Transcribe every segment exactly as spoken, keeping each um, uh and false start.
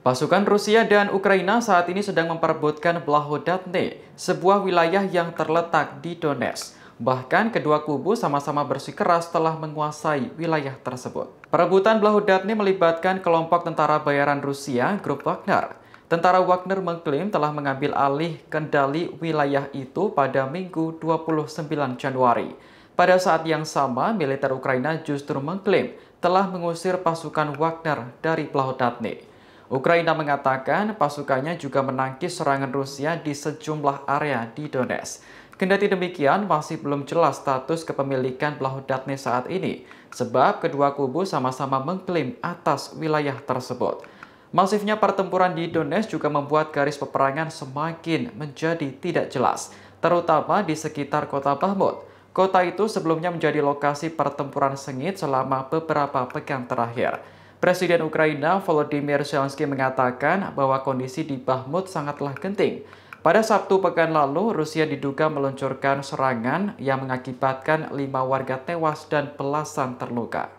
Pasukan Rusia dan Ukraina saat ini sedang memperebutkan Blahodatne, sebuah wilayah yang terletak di Donetsk. Bahkan kedua kubu sama-sama bersikeras telah menguasai wilayah tersebut. Perebutan Blahodatne melibatkan kelompok tentara bayaran Rusia, grup Wagner. Tentara Wagner mengklaim telah mengambil alih kendali wilayah itu pada Minggu dua puluh sembilan Januari. Pada saat yang sama, militer Ukraina justru mengklaim telah mengusir pasukan Wagner dari Blahodatne. Ukraina mengatakan pasukannya juga menangkis serangan Rusia di sejumlah area di Donetsk. Kendati demikian, masih belum jelas status kepemilikan Blahodatne saat ini, sebab kedua kubu sama-sama mengklaim atas wilayah tersebut. Masifnya pertempuran di Donetsk juga membuat garis peperangan semakin menjadi tidak jelas, terutama di sekitar kota Bakhmut. Kota itu sebelumnya menjadi lokasi pertempuran sengit selama beberapa pekan terakhir. Presiden Ukraina Volodymyr Zelensky mengatakan bahwa kondisi di Bakhmut sangatlah genting. Pada Sabtu pekan lalu, Rusia diduga meluncurkan serangan yang mengakibatkan lima warga tewas dan belasan terluka.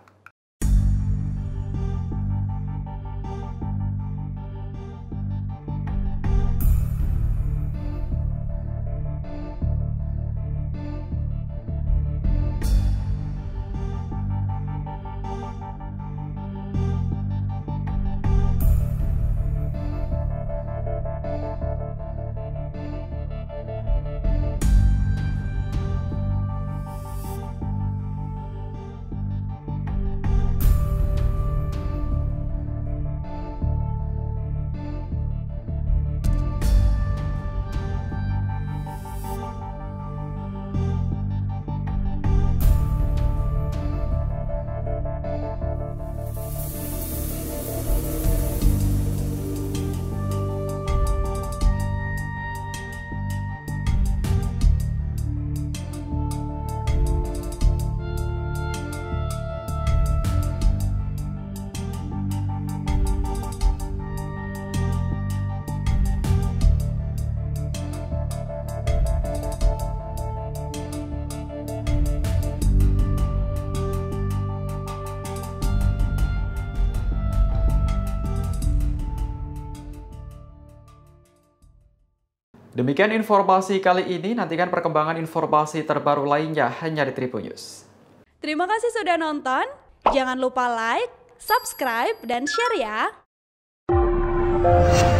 Demikian informasi kali ini, nantikan perkembangan informasi terbaru lainnya hanya di Tribun News. Terima kasih sudah nonton, jangan lupa like, subscribe, dan share ya!